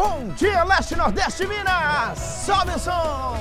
Bom dia, Leste, Nordeste, Minas! Sobe o som!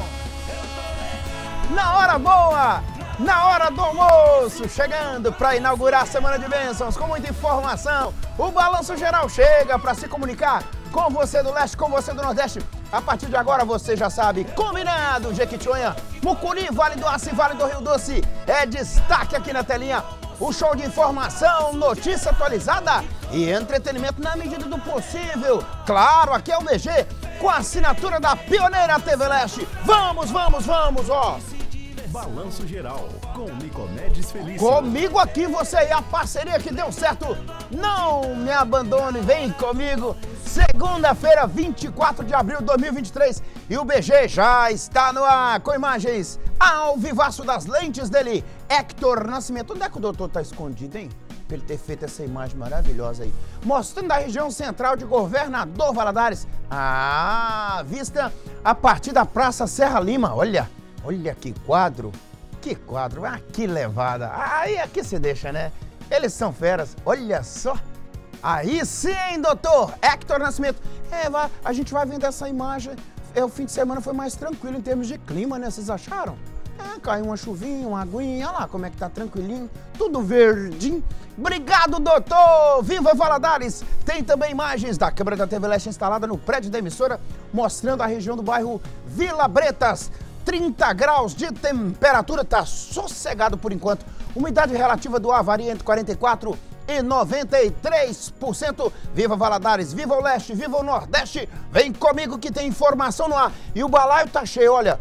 Na hora boa, na hora do almoço, chegando para inaugurar a Semana de Bênçãos com muita informação. O Balanço Geral chega para se comunicar com você do Leste, com você do Nordeste. A partir de agora você já sabe, combinado, Jequitinhonha, Mucuri, Vale do Aço e Vale do Rio Doce. É destaque aqui na telinha. O show de informação, notícia atualizada e entretenimento na medida do possível. Claro, aqui é o BG, com a assinatura da pioneira TV Leste. Vamos, ó! Balanço Geral, com Nicomedes Felício. Comigo aqui, você aí, a parceria que deu certo. Não me abandone, vem comigo. Segunda-feira, 24 de abril de 2023. E o BG já está no ar, com imagens ao vivaço das lentes dele, Hector Nascimento. Onde é que o doutor está escondido, hein? Pra ele ter feito essa imagem maravilhosa aí. Mostrando a região central de Governador Valadares. Vista a partir da Praça Serra Lima. Olha que quadro, que levada. Aí aqui se deixa, né? Eles são feras, olha só. Aí sim, doutor Hector Nascimento. A gente vai vendo essa imagem. O fim de semana foi mais tranquilo em termos de clima, né? Vocês acharam? Caiu uma chuvinha, uma aguinha, olha lá como é que tá tranquilinho, tudo verdinho. Obrigado, doutor! Viva Valadares! Tem também imagens da câmera da TV Leste instalada no prédio da emissora, mostrando a região do bairro Vila Bretas. 30 graus de temperatura, tá sossegado por enquanto. Umidade relativa do ar varia entre 44% e 93%. Viva Valadares, viva o Leste, viva o Nordeste. Vem comigo que tem informação no ar. E o balaio tá cheio, olha.